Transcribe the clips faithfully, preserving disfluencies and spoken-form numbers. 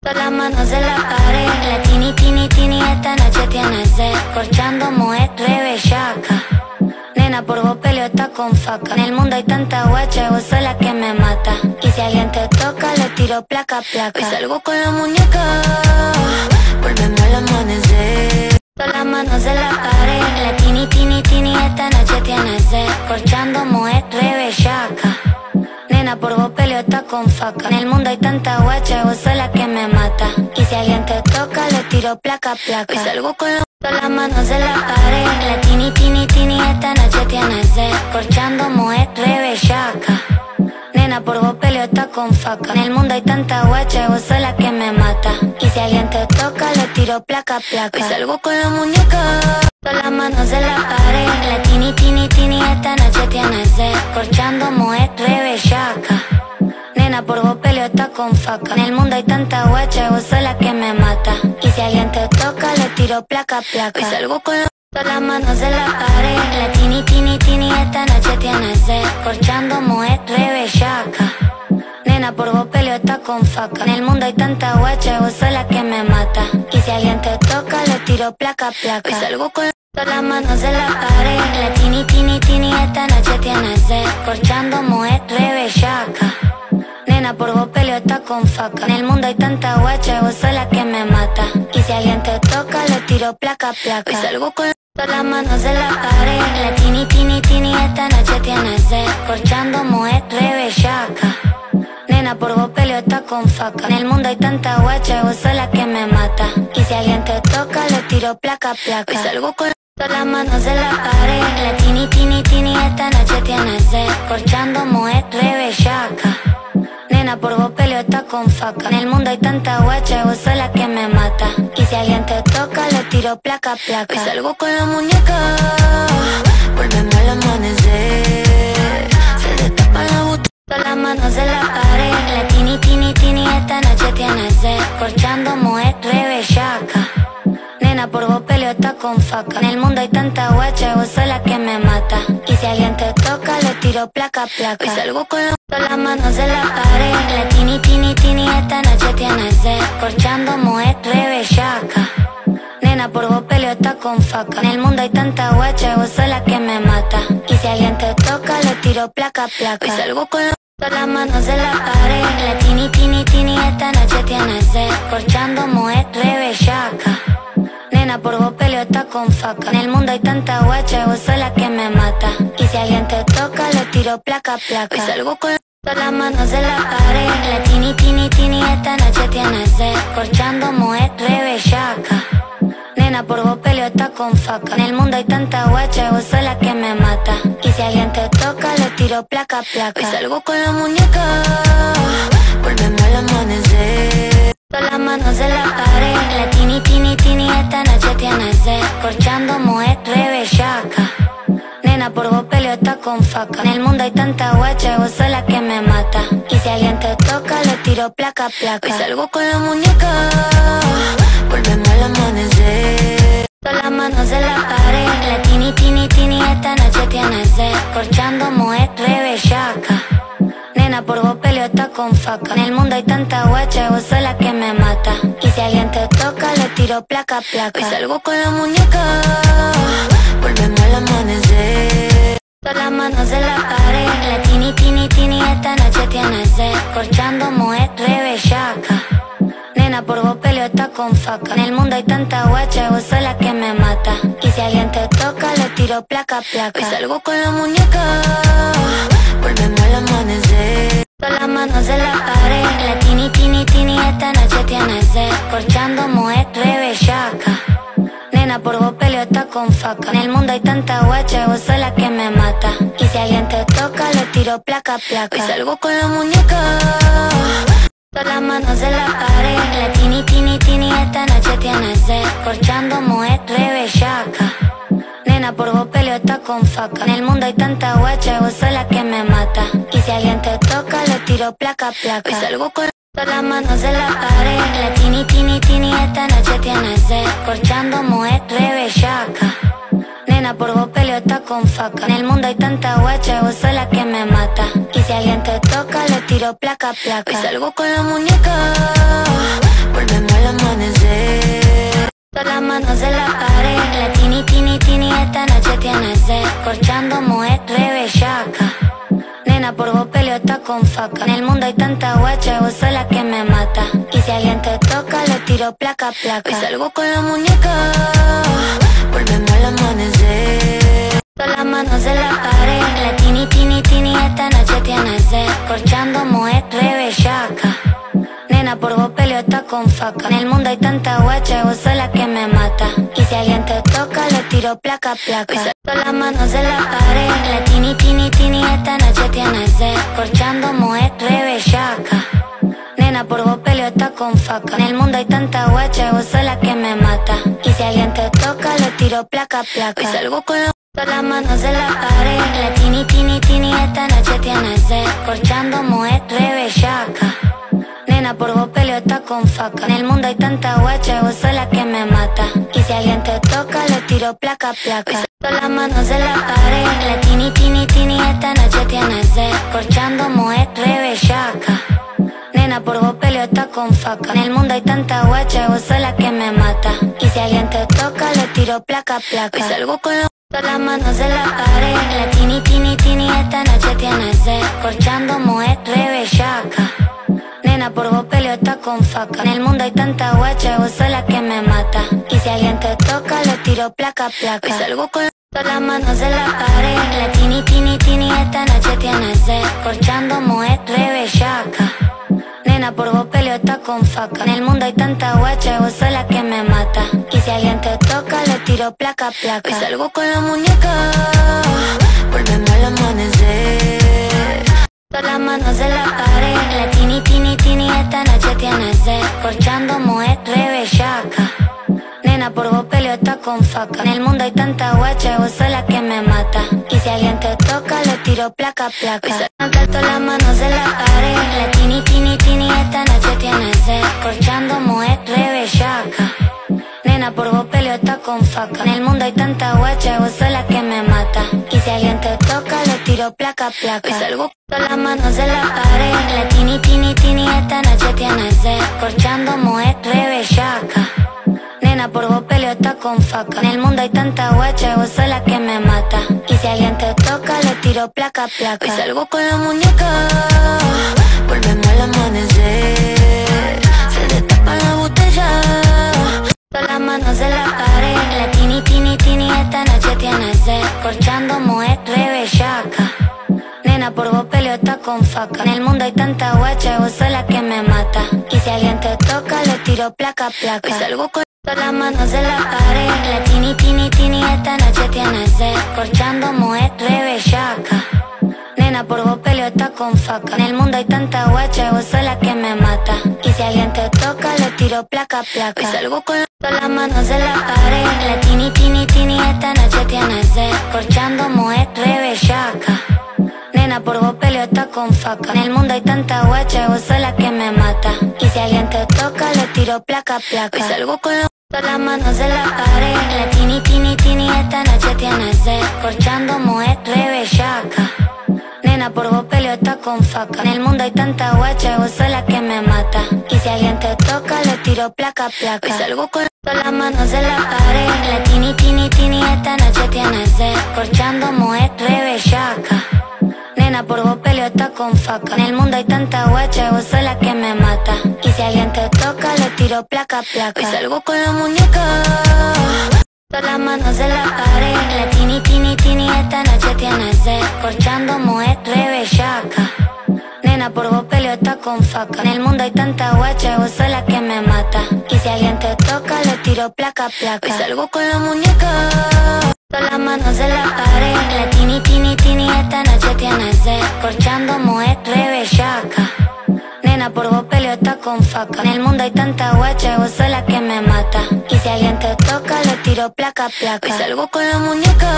Todas las manos en la pared, la tini, tini, tini, esta noche tiene sed. Corchando mujer rebellaca. Nena, por vos peleo está con faca. En el mundo hay tanta guacha y vos sos la que me mata. Y si alguien te toca, le tiro placa, placa. Hoy salgo con la muñeca, volvemos al amanecer. Todas las manos en la pared, la tini, tini, tini, esta noche tiene sed. Corchando mujer rebellaca. Nena, por vos peleo está con faca. En el mundo hay tanta guacha y vos sos la que me mata. Y si alguien te toca, le tiro placa, placa. Hoy salgo con la Todas las manos en la pared, la tini, tini, tini, esta noche tiene sed. Corchando mujer rebellaca. Nena, por vos peleo está con faca. En el mundo hay tanta guacha y vos sos la que me mata. Y si alguien te toca, le tiro placa, placa. Hoy salgo con la muñeca. Todas las manos en la pared, la tini, tini, tini, esta noche tiene sed. Corchando mujer rebellaca. Nena, por vos peleo está con faca. En el mundo hay tanta guacha y vos sos la que me mata. Y si alguien te toca, le tiro placa, placa. Hoy salgo con la Todas las manos en la pared, la tini, tini, tini, esta noche tiene sed. Corchando mujer rebellaca. Nena, por vos peleo está con faca. En el mundo hay tanta guacha y vos sos la que me mata. Y si alguien te toca, le tiro placa, placa. Hoy salgo con Todas las manos en la pared, la tini, tini, tini, esta noche tiene sed. Corchando mujer rebellaca. Nena, por vos peleo está con faca. En el mundo hay tanta guacha y vos sos la que me mata. Y si alguien te toca, le tiro placa, placa. Hoy salgo con Todas las manos en la pared, la tini, tini, tini, esta noche tiene sed. Corchando mujer rebellaca. Nena, por vos peleo está con faca. En el mundo hay tanta guacha y vos sos la que me mata. Y si alguien te toca, le tiro placa, placa. Hoy salgo con Todas las manos en la pared, la tini, tini, tini, esta noche tiene sed. Corchando mujer rebellaca. Nena, por vos peleo está con faca. En el mundo hay tanta guacha y vos sos la que me mata. Y si alguien te toca, le tiro placa, placa. Hoy salgo con la muñeca, volvemos al amanecer. Se destapa la botella. Todas las manos en la pared, la tini, tini, tini, esta noche tiene sed. Corchando mujer rebellaca. Nena, por vos peleo está con faca. En el mundo hay tanta guacha y vos sos la que me mata. Y si alguien te toca, le tiro placa, placa. Hoy salgo con la Todas las manos en la pared, la tini, tini, tini, esta noche tiene sed. Corchando mujer rebellaca. Nena, por vos peleo está con faca. En el mundo hay tanta guacha y vos sos la que me mata. Y si alguien te toca, le tiro placa, placa. Hoy salgo con la Todas las manos en la pared, la tini, tini, tini, esta noche tiene sed. Corchando mujer rebellaca. Nena, por vos peleo está con faca. En el mundo hay tanta guacha y vos sos la que me mata. Y si alguien te toca, le tiro placa, placa. Hoy salgo con Todas las manos en la pared, la tini, tini, tini, esta noche tiene sed. Corchando mujer rebellaca. Nena, por vos peleo está con faca. En el mundo hay tanta guacha y vos sos la que me mata. Y si alguien te toca, le tiro placa, placa. Hoy salgo con la muñeca, volvemos al amanecer. Todas las manos en la pared, la tini, tini, tini, esta noche tiene sed. Corchando mujer rebellaca. Nena, por vos peleo está con faca. En el mundo hay tanta guacha y vos sos la que me mata. Y si alguien te toca, le tiro placa, placa. Hoy salgo con la muñeca, volvemos al amanecer. Todas las manos en la pared, la tini, tini, tini, esta noche tiene sed. Corchando mujer rebellaca. Nena, por vos peleo está con faca. En el mundo hay tanta guacha y vos sos la que me mata. Y si alguien te toca, le tiro placa, placa. Hoy salgo con la muñeca, volvemos al amanecer. Todas las manos en la pared, la tini, tini, tini, esta noche tiene sed. Corchando mujer rebellaca. Nena, por vos peleo está con faca. En el mundo hay tanta guacha y vos sos la que me mata. Y si alguien te toca, le tiro placa, placa. Hoy salgo con la muñeca, volvemos al amanecer. Todas las manos en la pared, la tini, tini, tini, esta noche tiene sed. Corchando mujer rebellaca. Nena, por vos peleo está con faca. En el mundo hay tanta guacha y vos sos la que me mata. Y si alguien te toca, le tiro placa, placa. Hoy salgo con la muñeca, todas las manos en la pared, la tini, tini, tini, esta noche tiene sed. Corchando mujer rebellaca. Nena, por vos peleo está con faca. En el mundo hay tanta guacha y vos sos la que me mata. Y si alguien te toca, le tiro placa, placa. Hoy salgo con Todas las manos en la pared, la tini, tini, tini, esta noche tiene sed. Corchando mujer rebellaca. Nena, por vos peleo está con faca. En el mundo hay tanta guacha y vos sos la que me mata. Y si alguien te toca, le tiro placa, placa. Hoy salgo con la muñeca, corchando mujer rebellaca. Nena, por vos peleo está con faca. En el mundo hay tanta guacha y vos sos la que me mata. Y si alguien te toca, le tiro placa, placa. Hoy salgo con la muñeca, volvemos al amanecer. Todas las manos en la pared, la tini, tini, tini, esta noche tiene sed. Corchando mujer rebellaca. Nena, por vos peleo está con faca. En el mundo hay tanta guacha y vos sos la que me mata. Y si alguien te toca, le tiro placa, placa. Todas las manos en la pared, la tini, tini, tini, esta noche tiene sed. Corchando mujer rebellaca. Nena, por vos peleo está con faca. En el mundo hay tanta guacha y vos sos la que me mata. Y si alguien te toca, le tiro placa, placa. Hoy salgo con la Todas las manos en la pared, la tini, tini, tini, esta noche tiene sed. Corchando mujer rebellaca. Nena, por vos peleo está con faca. En el mundo hay tanta guacha y vos sos la que me mata. Y si alguien te toca, le tiro placa, placa. Todas las manos en la pared, la tini, tini, tini, esta noche tiene sed. Corchando mujer rebellaca. Nena, por vos peleo está con faca. En el mundo hay tanta guacha y vos sos la que me mata. Y si alguien te toca, le tiro placa, placa. Hoy salgo con la Todas las manos en la pared, la tini, tini, tini, esta noche tiene sed. Corchando mujer rebellaca. Nena, por vos peleo está con faca. En el mundo hay tanta guacha y vos sos la que me mata. Y si alguien te toca, le tiro placa, placa. Hoy salgo con la Todas las manos en la pared, la tini, tini, tini, esta noche tiene sed. Corchando mujer rebellaca. Nena, por vos peleo está con faca. En el mundo hay tanta guacha y vos sos la que me mata. Y si alguien te toca, le tiro placa, placa. Hoy salgo con la muñeca, volvemos al amanecer. Todas las manos en la pared, la tini, tini, tini, esta noche tiene sed. Corchando mujer rebellaca. Nena, por vos peleo está con faca. En el mundo hay tanta guacha y vos sos la que me mata. Y si alguien te toca, le tiro placa, placa. Todas las manos en la pared, la tini, tini, tini, esta noche tiene sed. Corchando mujer rebellaca. Nena, por vos peleo está con faca. En el mundo hay tanta guacha y vos sos la que me mata. Y si alguien te toca, le tiro placa, placa. Hoy salgo Todas las manos en la pared, la tini, tini, tini, esta noche tiene sed. Corchando mujer rebellaca. Nena, por vos peleo está con faca. En el mundo hay tanta guacha y vos sos la que me mata. Y si alguien te toca, le tiro placa, placa. Hoy salgo con la muñeca, volvemos al amanecer. Se destapa la botella. Todas las manos en la pared, la tini, tini, tini, esta noche tiene sed. Corchando mujer rebellaca. Nena, por vos peleo está con faca. En el mundo hay tanta guacha y vos sos la que me mata. Y si alguien te toca, le tiro placa, placa. Hoy salgo con Todas las manos en la pared, la tini, tini, tini, esta noche tiene sed. Corchando mujer rebellaca. Nena, por vos peleo está con faca. En el mundo hay tanta guacha y vos sos la que me mata. Y si alguien te toca, le tiro placa, placa. Hoy salgo con la Todas las manos en la pared, la tini, tini, tini, esta noche tiene sed. Corchando mujer rebellaca. Nena, por vos peleo está con faca. En el mundo hay tanta guacha y vos sos la que me mata. Y si alguien te toca, le tiro placa, placa. Hoy salgo con la Todas las manos en la pared, la tini, tini, tini, esta noche tiene sed. Corchando mujer rebellaca. Nena, por vos peleo está con faca. En el mundo hay tanta guacha y vos sos la que me mata. Y si alguien te toca, le tiro placa, placa. Hoy salgo con la Todas las manos en la pared, la tini, tini, tini, esta noche tiene sed. Corchando mujer rebellaca. Nena, por vos peleo está con faca. En el mundo hay tanta guacha y vos sos la que me mata. Y si alguien te toca, le tiro placa, placa. Hoy salgo con la muñeca, Todas las manos en la pared, la tini, tini, tini, esta noche tiene sed. Corchando mujer rebellaca. Nena, por vos peleo está con faca. En el mundo hay tanta guacha y vos sos la que me mata. Y si alguien te toca, le tiro placa, placa. hoy salgo con la muñeca, Todas las manos en la pared, la tini, tini, tini, esta noche tiene sed. Corchando mujer rebellaca. Nena, por vos peleo está con faca. En el mundo hay tanta guacha y vos sos la que me mata. Y si alguien te toca, le tiro placa, placa. hoy salgo con la muñeca,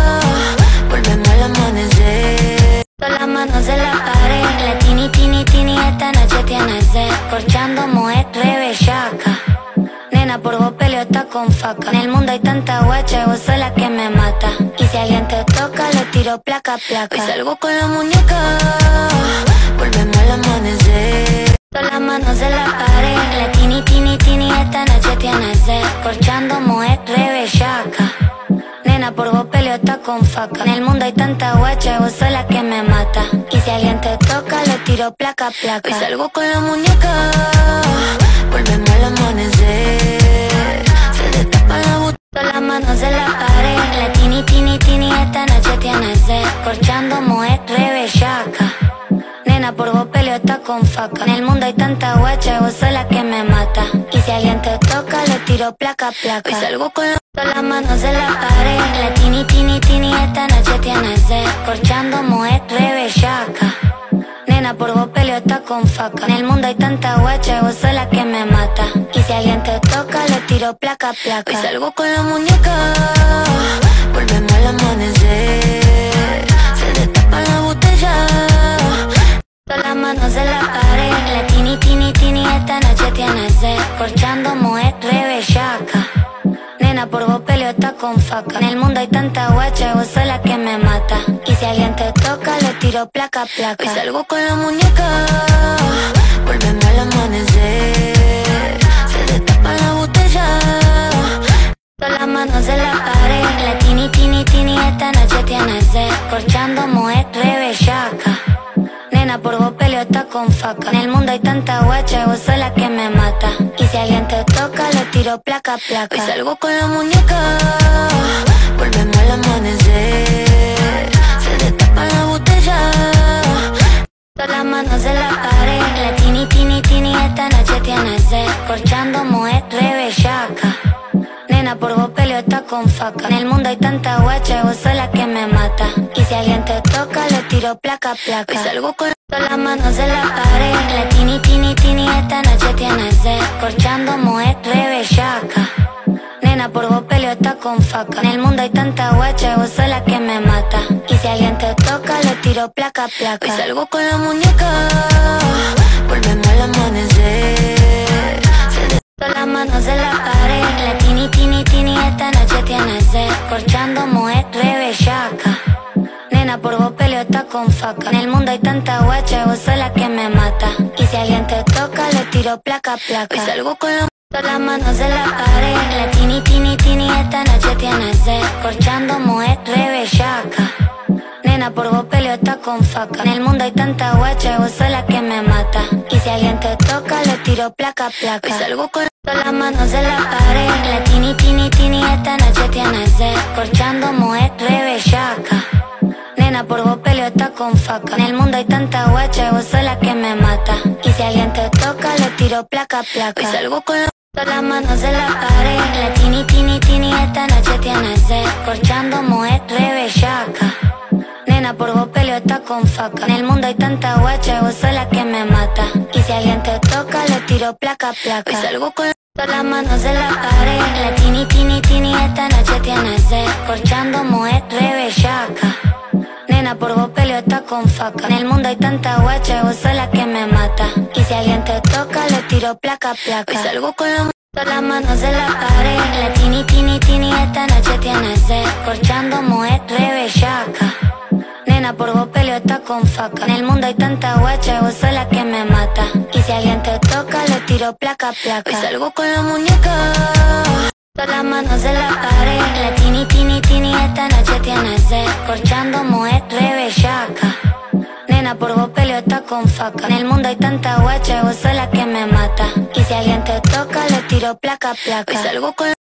volvemos al amanecer. Todas las manos en la pared, la tini, tini, tini, esta noche tiene sed. Corchando mujer rebellaca. Nena, por vos peleo está con faca. En el mundo hay tanta guacha y vos sos la que me mata. Y si alguien te toca, le tiro placa, placa. Hoy salgo con la muñeca, volvemos al amanecer. Todas las manos en la pared, la tini, tini, tini, esta noche tiene sed. Corchando mujer rebellaca. Nena, por vos peleo está con con faca. En el mundo hay tanta guacha y vos sos la que me mata. Y si alguien te toca, le tiro placa, placa. Hoy salgo con la muñeca, volvemos al amanecer. Se destapa la botella, las manos en la pared. La tini, tini, tini, esta noche tiene sed. Corchando mujer rebellaca. Nena, por vos peleo está con faca. En el mundo hay tanta guacha y vos sos la que me mata. Y si alguien te toca, le tiro placa, placa. hoy salgo con la las manos en la pared. La tini, tini, tini, esta noche tiene sed. Corchando mujer rebellaca. Nena, por vos peleo está con faca. En el mundo hay tanta guacha y vos sos la que me mata. Y si alguien te toca, le tiro placa, placa. hoy salgo con la muñeca, volvemos al amanecer. Se destapa la botella, las manos en la pared. La tini, tini, tini, esta noche tiene sed. Corchando mujer rebellaca. Nena, por vos peleo está con faca. En el mundo hay tanta guacha y vos sos la que me mata. Y si alguien te toca, le tiro placa, placa. hoy salgo con la muñeca, volvemos al amanecer. Se destapa la botella, las manos en la pared. La tini, tini, tini, esta noche tiene sed. Corchando mujer rebellaca. Nena, por vos peleo está con faca. En el mundo hay tanta guacha y vos sos la que me mata. Y si alguien te toca, le tiro placa, placa. hoy salgo con la muñeca, volvemos al amanecer. Se destapa la botella, las manos en la pared. La tini, tini, tini, esta noche tiene sed. Corchando mujer rebellaca. Nena, por vos peleo está con faca. En el mundo hay tanta guacha y vos sos la que me mata. Y si alguien te toca, le tiro placa, placa. hoy salgo con las manos en la pared. La tini, tini, tini, esta noche tiene sed. Corchando mujer rebellaca. Nena, por vos peleo está con faca. En el mundo hay tanta guacha y vos sos la que me mata. Y si alguien te toca, le tiro placa, placa. hoy salgo con la muñeca, volvemos al amanecer. Se las manos en la pared. La tini, tini, tini, esta noche tiene sed. Corchando mujer rebellaca. Nena, por vos peleo está con faca. En el mundo hay tanta guacha y vos sos la que me mata. Y si alguien te toca, le tiro placa, placa. hoy salgo con la las manos en la pared. La tini, tini, tini, esta noche tiene sed. Corchando mujer rebellaca. Nena, por vos peleo está con faca. En el mundo hay tanta guacha y vos sos la que me mata. Y si alguien te toca, le tiro placa, placa. hoy salgo con las manos en la pared. La tini, tini, tini, esta noche tiene sed. Corchando mujer rebellaca. Nena, por vos peleo está con faca. En el mundo hay tanta guacha y vos sos la que me mata. Y si alguien te toca, le tiro placa, placa. hoy salgo con la las manos en la pared. La tini, tini, tini, esta noche tiene sed. Corchando mujer rebellaca. Nena, por vos peleo está con faca. En el mundo hay tanta guacha y vos sos la que me mata. Y si alguien te toca, le tiro placa, placa. hoy salgo con las manos en la pared. La tini, tini, tini, esta noche tiene sed. Corchando mujer rebellaca. Nena, por vos peleo está con faca. En el mundo hay tanta guacha y vos sos la que me mata. Y si alguien te toca, le tiro placa, placa. hoy salgo con la las manos en la pared. La tini, tini, tini, esta noche tiene sed. Corchando mujer rebellaca. Nena, por vos peleo está con faca. En el mundo hay tanta guacha y vos sos la que me mata. Y si alguien te toca, le tiro placa, placa. hoy salgo con la muñeca, las manos en la pared. La tini, tini, tini, esta noche tiene sed. Corchando mujer rebellaca. Nena, por vos peleo está con faca. En el mundo hay tanta guacha y vos sos la que me mata. Y si alguien te toca, le tiro placa, placa. hoy salgo con